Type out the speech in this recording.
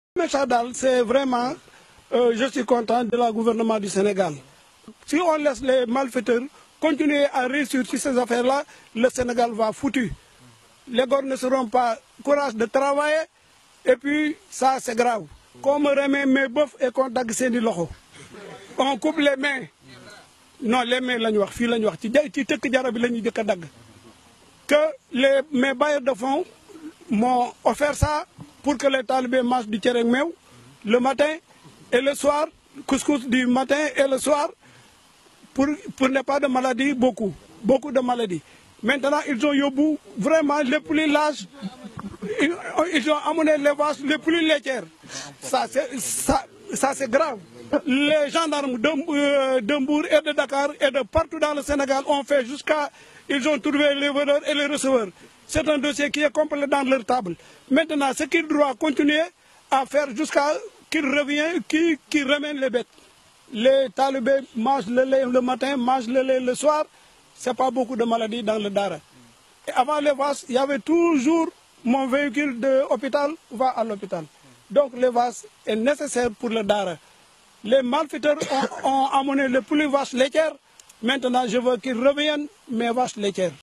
Chadal, c'est vraiment, je suis content de la gouvernement du Sénégal. Si on laisse les malfaiteurs continuer à réussir sur ces affaires-là, le Sénégal va foutu. Les gars ne seront pas courage de travailler et puis ça c'est grave. Comme on remet mes bœufs et qu'on tag seeni loxo. On coupe les mains. Non, les mains lañ wax fi lañ wax ci tekk jara bi lañuy jëk dag. Que mes bailleurs de fonds m'ont offert ça pour que les talibés mangent du tchérek meew le matin et le soir, couscous du matin et le soir pour ne pas de maladies, beaucoup de maladies. Maintenant, ils ont yobou vraiment les plus larges, ils ont amené les vaches les plus laitières. Ça c'est grave. Les gendarmes de Mbour et de Dakar et de partout dans le Sénégal ont fait jusqu'à... Ils ont trouvé les voleurs et les receveurs. C'est un dossier qui est complet dans leur table. Maintenant, ce qu'ils doivent continuer à faire jusqu'à qu'ils reviennent, qu'ils ramènent les bêtes. Les talibés mangent le lait le matin, mangent le lait le soir. Ce n'est pas beaucoup de maladies dans le Dara. Et avant les vaches, il y avait toujours mon véhicule de l'hôpital va à l'hôpital. Donc les vaches est nécessaire pour le Dara. Les malfaiteurs ont amené les plus vaches laitières. Maintenant, je veux qu'ils reviennent mes vaches laitières.